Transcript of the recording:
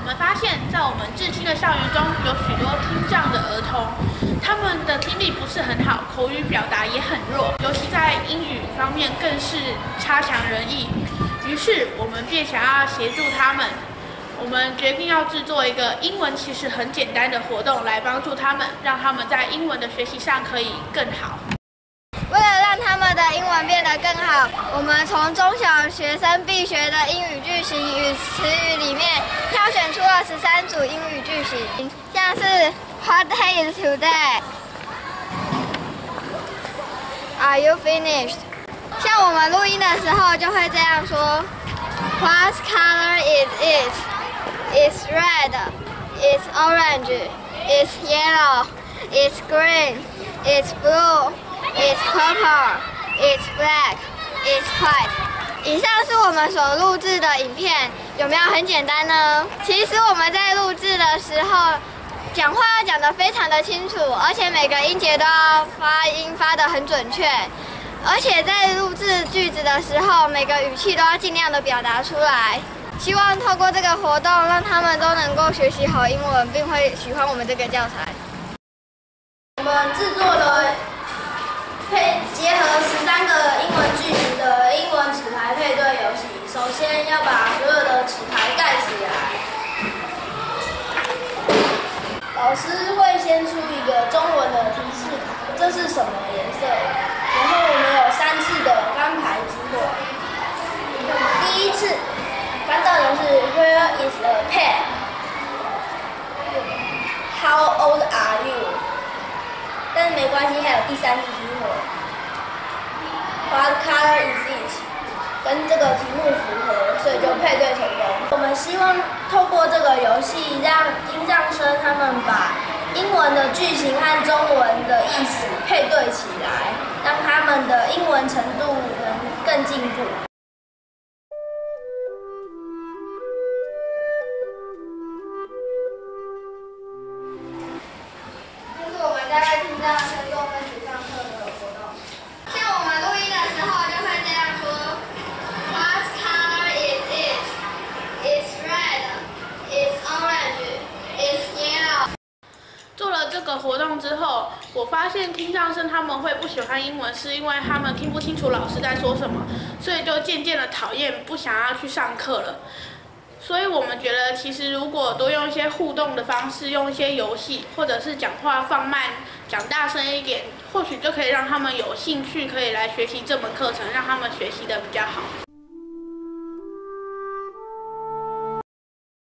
们发现，在我们至今的校园中，有许多听障的儿童，他们的听力不是很好，口语表达也很弱，尤其在英语方面更是差强人意。于是，我们便想要协助他们。我们决定要制作一个英文其实很简单的活动，来帮助他们，让他们在英文的学习上可以更好。 为了让他们的英文变得更好，我们从中小学生必学的英语句型与词语里面挑选出了13组英语句型，像是 What day is today? Are you finished? 像我们录音的时候就会这样说 ：What color is it? It's red. It's orange. It's yellow. It's green. It's blue. It's purple. It's black. It's white. 以上是我们所录制的影片，有没有很简单呢？其实我们在录制的时候，讲话要讲得非常的清楚，而且每个音节都要发音发得很准确。而且在录制句子的时候，每个语气都要尽量的表达出来。希望透过这个活动，让他们都能够学习好英文，并会喜欢我们这个教材。 我们制作了结合13个英文句型的英文纸牌配对游戏。首先要把所有的纸牌盖起来，老师会先出一个中文的提示卡，这是什么颜色？然后我们有3次的翻牌机会。第一次翻到的是 Where is the pen? How old are you? 但是没关系，还有第3次机会。What color is it? 跟这个题目符合，所以就配对成功。我们希望透过这个游戏，让听障生他们把英文的句型和中文的意思配对起来，让他们的英文程度能更进步。 这是我们在为听障生做分组上课的活动。像我们录音的时候就会这样说 ：What color is it? It's red. It's orange. It's yellow. 做了这个活动之后，我发现听障生他们会不喜欢英文，是因为他们听不清楚老师在说什么，所以就渐渐的讨厌，不想要去上课了。所以我们觉得，其实如果多用一些互动的方式，用一些游戏，或者是讲话放慢、讲大声一点，或许就可以让他们有兴趣，可以来学习这门课程，让他们学习的比较好。